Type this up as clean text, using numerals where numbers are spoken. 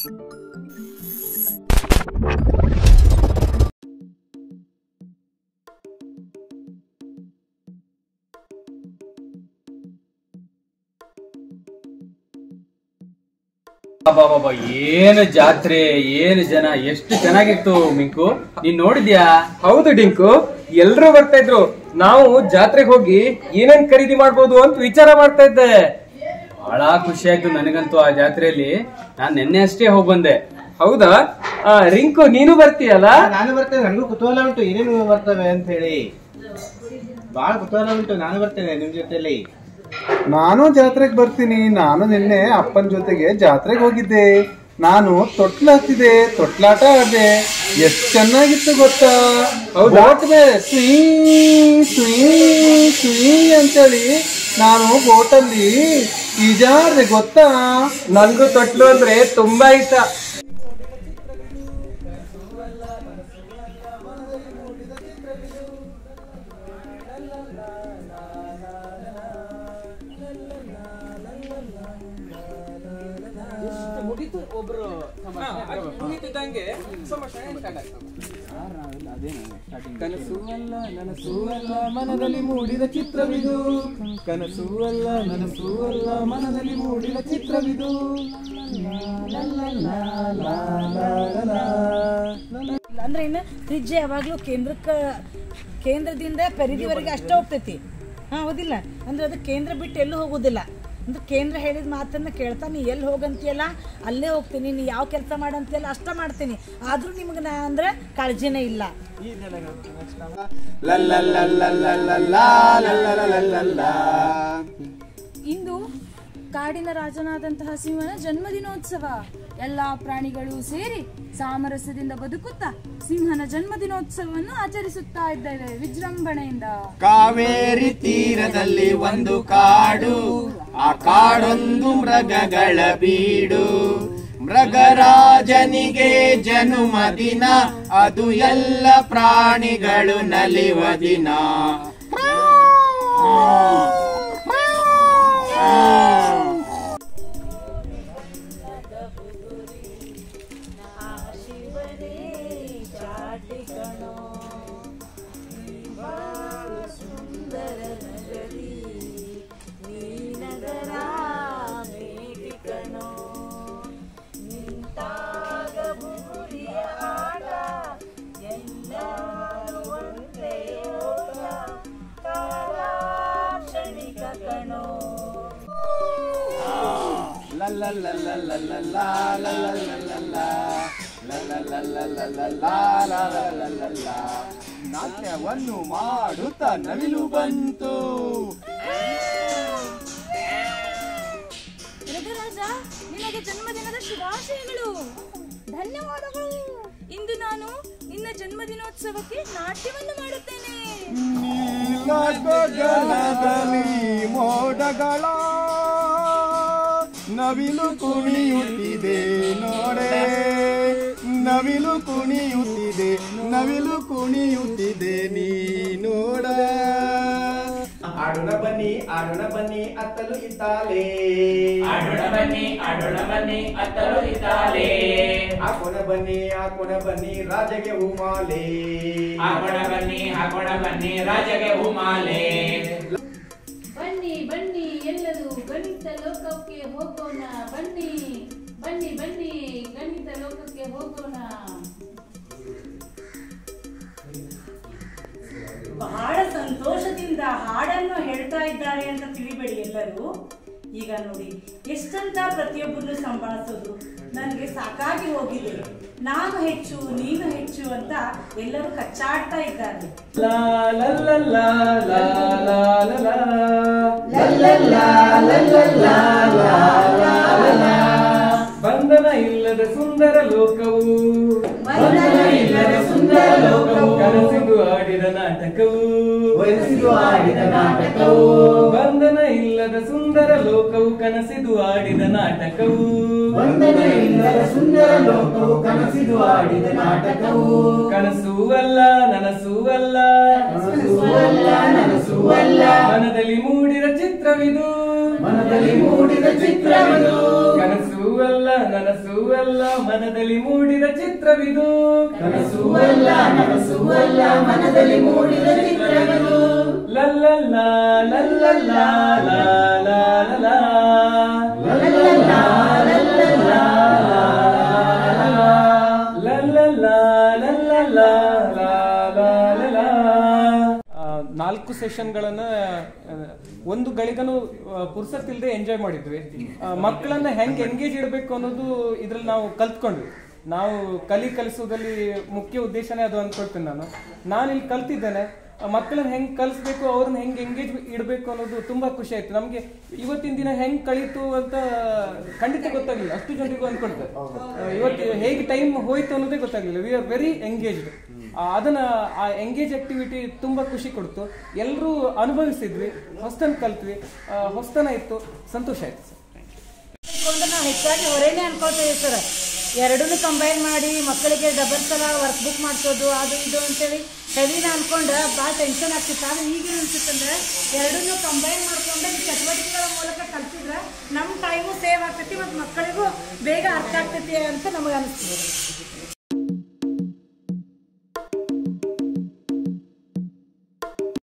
ಬಾಬಾ ಏನು ಜಾತ್ರೆ, ಏನು ಜನ, ಎಷ್ಟು ಚೆನ್ನಾಗಿತ್ತು ಮಿಂಕು. ನೀನ್ ನೋಡಿದ್ಯಾ? ಹೌದು ಡಿಂಕು, ಎಲ್ರು ಬರ್ತಾ ಇದ್ರು. ನಾವು ಜಾತ್ರೆಗೆ ಹೋಗಿ ಏನೇನ್ ಖರೀದಿ ಮಾಡ್ಬೋದು ಅಂತ ವಿಚಾರ ಮಾಡ್ತಾ ಇದ್ದೆ. ಬಹಳ ಖುಷಿ ಆಯ್ತು ನನಗಂತೂ ಆ ಜಾತ್ರೆಯಲ್ಲಿ. ನಾನ್ ನಿನ್ನೆ ಅಷ್ಟೇ ಹೋಗ್ ಬಂದೆ. ಹೌದಾ? ರಿಂಕು ನೀನು ಬರ್ತೀಯಲ್ಲ? ನಾನು ಬರ್ತೇನೆ, ನನಗೂ ಕುತೂಹಲ ಉಂಟು ಏನೇನು ಬರ್ತವೆ ಅಂತ ಹೇಳಿ. ಬಹಳ ಕುತೂಹಲ ಉಂಟು, ನಾನು ಬರ್ತೇನೆ ನಿಮ್ ಜೊತೆಲಿ. ನಾನು ಜಾತ್ರೆಗೆ ಬರ್ತೀನಿ. ನಾನು ನಿನ್ನೆ ಅಪ್ಪನ ಜೊತೆಗೆ ಜಾತ್ರೆಗೆ ಹೋಗಿದ್ದೆ. ನಾನು ತೊಟ್ಲಾಗ್ತಿದೆ, ತೊಟ್ಲಾಟ ಆಡ್ದೆ. ಎಷ್ಟ್ ಚೆನ್ನಾಗಿತ್ತು ಗೊತ್ತಾ? ಬೋಟ್ಗೆ ಸ್ವೀ ಸ್ವೀ ಸ್ವೀ ಅಂತೇಳಿ ನಾನು ಬೋಟಲ್ಲಿ ಈಜಾಡ್ದೆ ಗೊತ್ತಾ? ನನ್ಗೂ ತೊಟ್ಲು ಅಂದ್ರೆ ತುಂಬಾ ಇಷ್ಟ. ಕನಸು ಅಲ್ಲ ನನಸು ಅಲ್ಲ ಮನದಲ್ಲಿ ಮೂಡಿದ ಚಿತ್ರವಿದು, ಕನಸು ಅಲ್ಲ ನನಸು ಅಲ್ಲ ಮನದಲ್ಲಿ ಮೂಡಿದ ಚಿತ್ರವಿದು. ಅಂದ್ರೆ ಇನ್ನು ಫ್ರಿಡ್ಜ್ ಯಾವಾಗ್ಲೂ ಕೇಂದ್ರದಿಂದ ಪರಿಧಿವರೆಗೆ ಅಷ್ಟೇ ಹೋಗ್ತೈತಿ. ಹೌದಿಲ್ಲ? ಅಂದ್ರೆ ಅದು ಕೇಂದ್ರ ಬಿಟ್ಟು ಎಲ್ಲೂ ಹೋಗೋದಿಲ್ಲ. ಅಂದ್ರೆ ಕೇಂದ್ರ ಹೇಳಿದ ಮಾತನ್ನ ಕೇಳ್ತಾ ನೀ ಎಲ್ಲಿ ಹೋಗಂತೀಯಲ್ಲ ಅಲ್ಲೇ ಹೋಗ್ತೀನಿ, ನೀ ಯಾವ ಕೆಲಸ ಮಾಡಂತೀಯಲ್ಲ ಅಷ್ಟ ಮಾಡ್ತೀನಿ. ಆದ್ರೂ ನಿಮ್ಗೆ ನಾ ಅಂದ್ರೆ ಕಾಳಜಿನೇ ಇಲ್ಲ. ಇಂದು ಕಾಡಿನ ರಾಜನಾದಂತಹ ಸಿಂಹನ ಜನ್ಮದಿನೋತ್ಸವ. ಎಲ್ಲಾ ಪ್ರಾಣಿಗಳು ಸೇರಿ ಸಾಮರಸ್ಯದಿಂದ ಬದುಕುತ್ತಾ ಸಿಂಹನ ಜನ್ಮದಿನೋತ್ಸವವನ್ನು ಆಚರಿಸುತ್ತಾ ಇದ್ದೇವೆ ವಿಜೃಂಭಣೆಯಿಂದ. ಕಾವೇರಿ ತೀರದಲ್ಲಿ ಒಂದು ಕಾಡು, ಆ ಕಾಡೊಂದು ಮೃಗಗಳ ಬೀಡು. ಮೃಗರಾಜನಿಗೆ ಜನ್ಮದಿನ, ಅದು ಎಲ್ಲ ಪ್ರಾಣಿಗಳು ನಲಿವ ದಿನ. ನಾಟ್ಯವನ್ನು ಮಾಡುತ್ತಾ ನವಿಲು ಬಂತು. ಮೃಗರಾಜ, ನಿನಗೆ ಜನ್ಮದಿನದ ಶುಭಾಶಯಗಳು. ಧನ್ಯವಾದಗಳು. ಇಂದು ನಾನು ನಿನ್ನ ಜನ್ಮದಿನೋತ್ಸವಕ್ಕೆ ನಾಟ್ಯವನ್ನು ಮಾಡುತ್ತೇನೆ. ಮೋಡಗಳ ನವಿಲು ಕುಣಿಯುತ್ತಿದೆ ನೋಡೆ, ನವಿಲು ಕುಣಿಯುತ್ತಿದೆ, ನವಿಲು ಕುಣಿಯುತ್ತಿದೆ ನೀ ನೋಡ. ಆಡೋಣ ಬನ್ನಿ, ಆಡೋಣ ಬನ್ನಿ ಅತ್ತಲು ಇತ್ತಾಲೆ, ಆಡೋಣ ಬನ್ನಿ, ಆಡೋಣ ಬನ್ನಿ ಅತ್ತಲು ಇತ್ತಾಲೆ. ಹಾಕೋಣ ಬನ್ನಿ, ಹಾಕೋಣ ಬನ್ನಿ ರಾಜಗೆ ಹೂಮಾಲೆ, ಹಾಕೋಣ ಬನ್ನಿ, ಹಾಕೋಣ ಬನ್ನಿ ರಾಜಗೆ ಹೂಮಾಲೆ. ಬನ್ನಿ ಬನ್ನಿ ಎಲ್ಲರೂ ಗಣಿತ ಲೋಕಕ್ಕೆ ಹೋಗೋಣ. ಬನ್ನಿ ಬನ್ನಿ ಬನ್ನಿ ಗಣಿತ ಲೋಕಕ್ಕೆ ಹೋಗೋಣ. ಬಹಳ ಸಂತೋಷದಿಂದ ಹಾಡನ್ನು ಹೇಳ್ತಾ ಇದ್ದಾರೆ ಅಂತ ತಿಳಿಬೇಡಿ ಎಲ್ಲರೂ. ಈಗ ನೋಡಿ ಎಷ್ಟಂತ ಪ್ರತಿಯೊಬ್ಬರನ್ನು ಸಂಭಾಳಿಸೋದು ನನಗೆ ಸಾಕಾಗಿ ಹೋಗಿದೆ. ನಾನು ಹೆಚ್ಚು ನೀನು ಹೆಚ್ಚು ಅಂತ ಎಲ್ಲರೂ ಕಚ್ಚಾಡ್ತಾ ಇದ್ದಾರೆ. ಬಂಧನ ಇಲ್ಲದ ಸುಂದರ ಲೋಕವು, ಬಂಧನ ಇಲ್ಲದ ಸುಂದರ ಲೋಕವು, ಕನಸಿದು ಆಡಿದ ನಾಟಕವು, ವಹಿಸಿದು ಆಡಿದ ನಾಟಕವು. ಬಂಧನ ಇಲ್ಲದ ಸುಂದರ ಲೋಕವು, ಕನಸಿದು ಆಡಿದ ನಾಟಕವು, ಬಂಧನ ಇಲ್ಲದ ಸುಂದರ ಲೋಕವು, ಕನಸಿದು ಆಡಿದ ನಾಟಕವು. ಕನಸೂ ಅಲ್ಲ ನನಸೂ ಅಲ್ಲ, ಕನಸೂ ಅಲ್ಲ ನನಸೂ ಅಲ್ಲ, ಮನದಲ್ಲಿ ಮೂಡಿದ ಚಿತ್ರವಿದು, ಮನದಲ್ಲಿ ಮೂಡಿದ ಚಿತ್ರವಿದು. ಕನಸೂ ಅಲ್ಲ ನನಸೂ ಅಲ್ಲ ಮನದಲ್ಲಿ ಮೂಡಿದ ಚಿತ್ರವಿದು. ಕನಸೂ ಅಲ್ಲ ನನಸೂ ಅಲ್ಲ ಮನದಲ್ಲಿ ಮೂಡಿದ ಚಿತ್ರವಿದು. ಲಲ್ಲಲ್ಲ ಲಲ್ಲಲ್ಲ ಲಾಲಾಲಲ. ಲಲ್ಲಲ್ಲ ಲಲ್ಲಲ್ಲ ಲಲ್ಲಲ್ಲ ಲಲ್ಲಲ್ಲ ಲಾಲಾಲಲ. 4 ಸೆಷನ್ಗಳನ್ನ ಒಂದು ಗಳಿಗನು ಪುರ್ಸತ್ತಿಲ್ದೆ ಎಂಜಾಯ್ ಮಾಡಿದ್ವಿ. ಮಕ್ಕಳನ್ನ ಹೆಂಗ್ ಎಂಗೇಜ್ ಇಡಬೇಕು ಅನ್ನೋದು ಇದ್ರಲ್ಲಿ ನಾವು ಕಲ್ತ್ಕೊಂಡ್ವಿ. ನಾವು ಕಲಿಸೋದಲ್ಲಿ ಮುಖ್ಯ ಉದ್ದೇಶನೇ ಅದು ಅನ್ಕೊಳ್ತೀನಿ. ನಾನು ಇಲ್ಲಿ ಕಲ್ತಿದ್ದೇನೆ. ಮಕ್ಕಳನ್ನ ಹೆಂಗ್ ಕಲಿಸ್ಬೇಕು, ಅವ್ರನ್ನ ಹೆಂಗ್ ಎಂಗೇಜ್ ಇಡಬೇಕು ಅನ್ನೋದು ತುಂಬಾ ಖುಷಿ ಆಯ್ತು. ನಮ್ಗೆ ಇವತ್ತಿನ ದಿನ ಹೆಂಗ್ ಕಳೀತು ಅಂತ ಖಂಡಿತ ಗೊತ್ತಾಗ್ಲಿಲ್ಲ. ಅಷ್ಟು ಜನರಿಗೂ ಅನ್ಕೊಳ್ತಾರೆ ಇವತ್ತು ಹೇಗೆ ಟೈಮ್ ಹೋಯ್ತು ಅನ್ನೋದೇ ಗೊತ್ತಾಗ್ಲಿಲ್ಲ. We are very engaged. ಅದನ್ನ ಆ ಎಂಗೇಜ್ ಆಕ್ಟಿವಿಟಿ ತುಂಬಾ ಖುಷಿ ಕೊಡ್ತು. ಎಲ್ಲರೂ ಅನುಭವಿಸಿದ್ವಿ, ಹೊಸ್ತನ ಕಲ್ತ್ವಿ, ಹೊಸ್ತನ ಇತ್ತು, ಸಂತೋಷ ಆಯ್ತು ಸರ್. ನಾವು ಹೆಚ್ಚಾಗಿ ಹೊರೇನೆ ಅನ್ಕೊಳ್ತೇವೆ ಸರ್. ಎರಡನ್ನೂ ಕಂಬೈನ್ ಮಾಡಿ ಮಕ್ಕಳಿಗೆ ಡಬಲ್ ಸಲ ವರ್ಕ್ ಬುಕ್ ಮಾಡಿಸೋದು ಅದು ಇದು ಅಂತೇಳಿ ಹೆವಿನ ಅನ್ಕೊಂಡು ಭಾಳ ಟೆನ್ಷನ್ ಆಗ್ತಿತ್ತು. ಆದರೆ ಈಗೇನು ಅನ್ಸುತ್ತಂದ್ರೆ ಎರಡನ್ನೂ ಕಂಬೈನ್ ಮಾಡ್ಕೊಂಡು ಈ ಚಟುವಟಿಕೆಗಳ ಮೂಲಕ ಕಲ್ತಿದ್ರೆ ನಮ್ಮ ಟೈಮು ಸೇವ್ ಆಗ್ತೈತಿ ಮತ್ತು ಮಕ್ಕಳಿಗೂ ಬೇಗ ಅರ್ಥ ಆಗ್ತೈತಿ ಅಂತ ನಮಗೆ ಅನಿಸ್ತದೆ.